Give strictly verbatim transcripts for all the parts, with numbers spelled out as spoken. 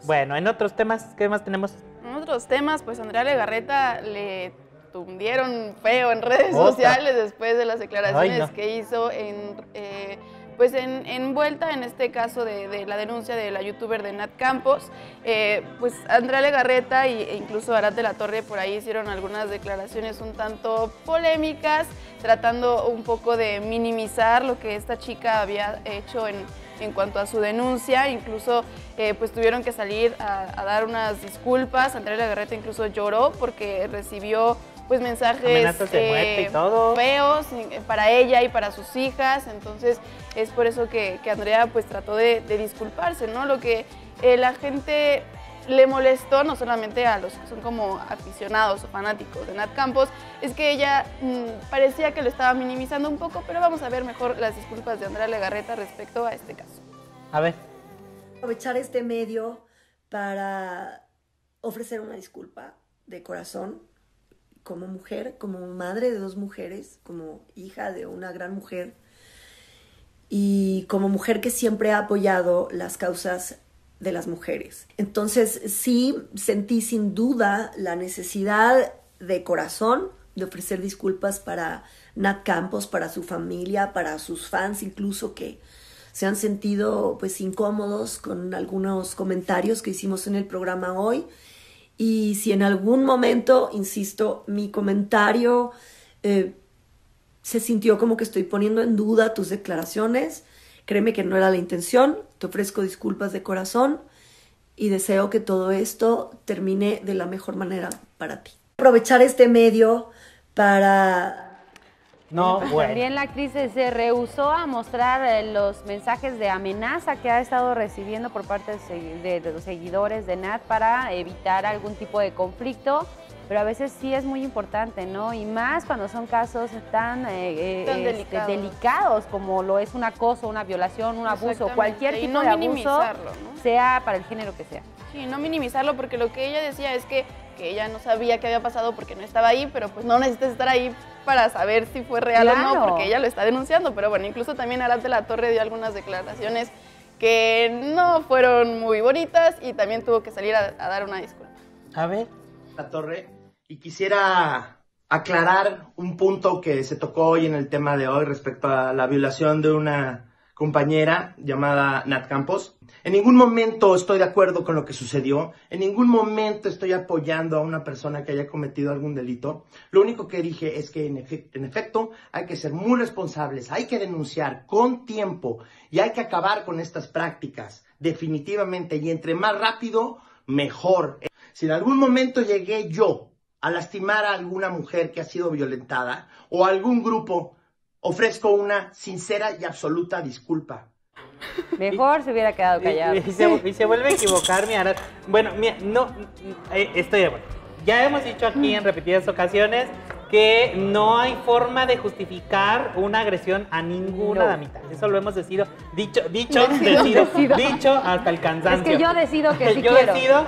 Bueno, en otros temas, ¿qué más tenemos? En otros temas, pues Andrea Legarreta le tundieron feo en redes Otra. sociales después de las declaraciones Ay, no. que hizo en... Eh, pues en, envuelta en este caso de, de la denuncia de la youtuber de Nat Campos. Eh, pues Andrea Legarreta y, e incluso Arad de la Torre por ahí hicieron algunas declaraciones un tanto polémicas, tratando un poco de minimizar lo que esta chica había hecho en, en cuanto a su denuncia. Incluso eh, pues tuvieron que salir a, a dar unas disculpas. Andrea Legarreta incluso lloró porque recibió pues mensajes Amenazas de muerte y todo. feos para ella y para sus hijas. Entonces es por eso que, que Andrea pues trató de, de disculparse, ¿no? Lo que eh, la gente le molestó, no solamente a los que son como aficionados o fanáticos de Nat Campos, es que ella mmm, parecía que lo estaba minimizando un poco, pero vamos a ver mejor las disculpas de Andrea Legarreta respecto a este caso. A ver. Aprovechar este medio para ofrecer una disculpa de corazón como mujer, como madre de dos mujeres, como hija de una gran mujer y como mujer que siempre ha apoyado las causas de las mujeres. Entonces sí sentí sin duda la necesidad de corazón de ofrecer disculpas para Nat Campos, para su familia, para sus fans incluso que se han sentido pues incómodos con algunos comentarios que hicimos en el programa hoy. Y si en algún momento, insisto, mi comentario eh, se sintió como que estoy poniendo en duda tus declaraciones, créeme que no era la intención, te ofrezco disculpas de corazón y deseo que todo esto termine de la mejor manera para ti. Aprovechar este medio para... No, bueno. También la actriz se rehusó a mostrar los mensajes de amenaza que ha estado recibiendo por parte de, de los seguidores de Nat para evitar algún tipo de conflicto, pero a veces sí es muy importante, ¿no? Y más cuando son casos tan, eh, tan este, delicados. delicados como lo es un acoso, una violación, un abuso, cualquier tipo y no de abuso, minimizarlo, ¿no? sea para el género que sea. Sí, no minimizarlo, porque lo que ella decía es que, que ella no sabía qué había pasado porque no estaba ahí, pero pues no necesitas estar ahí para saber si fue real Claro. o no, porque ella lo está denunciando. Pero bueno, incluso también Arad de la Torre dio algunas declaraciones que no fueron muy bonitas y también tuvo que salir a, a dar una disculpa. A ver. La Torre, y quisiera aclarar un punto que se tocó hoy en el tema de hoy respecto a la violación de una compañera llamada Nat Campos. En ningún momento estoy de acuerdo con lo que sucedió, en ningún momento estoy apoyando a una persona que haya cometido algún delito. Lo único que dije es que en, efe en efecto hay que ser muy responsables, hay que denunciar con tiempo y hay que acabar con estas prácticas definitivamente, y entre más rápido mejor. Si en algún momento llegué yo a lastimar a alguna mujer que ha sido violentada o a algún grupo, ofrezco una sincera y absoluta disculpa. Mejor se hubiera quedado callado. Y, y, se, y se vuelve a equivocar, mi Arad. Bueno, mira, no, eh, estoy de acuerdo. Ya hemos dicho aquí en repetidas ocasiones que no hay forma de justificar una agresión a ninguna No. damita. Eso lo hemos decidido, dicho, dicho, Decido, decido, decido. dicho hasta el cansancio. Es que yo decido que sí yo quiero. decido,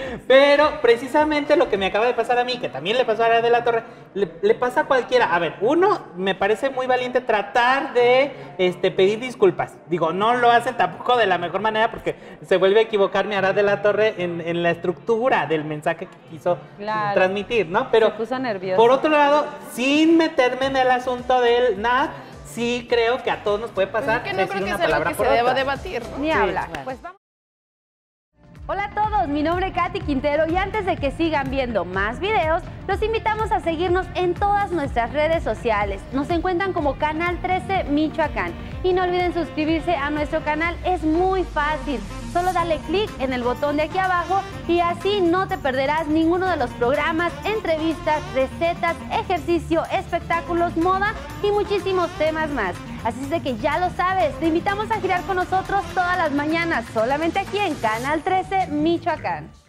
pero precisamente lo que me acaba de pasar a mí, que también le pasó a la de la Torre, le, le pasa a cualquiera. A ver, uno, me parece muy valiente tratar de este, pedir disculpas. Digo, no lo hacen tampoco de la mejor manera porque se vuelve a equivocar mi Arad de la Torre en, en la estructura del mensaje que quiso Claro. transmitir, ¿no? Pero Se puso nervioso. por otro lado, sin meterme en el asunto del Nat, sí creo que a todos nos puede pasar Pues es que no decir creo que una sea algo palabra que por se deba otra. debatir, ¿no? Ni Sí, hablar. claro. Pues vamos. Hola a todos, mi nombre es Katy Quintero y antes de que sigan viendo más videos, los invitamos a seguirnos en todas nuestras redes sociales. Nos encuentran como Canal trece Michoacán y no olviden suscribirse a nuestro canal, es muy fácil. Solo dale clic en el botón de aquí abajo y así no te perderás ninguno de los programas, entrevistas, recetas, ejercicio, espectáculos, moda y muchísimos temas más. Así es de que ya lo sabes, te invitamos a girar con nosotros todas las mañanas, solamente aquí en Canal trece Michoacán.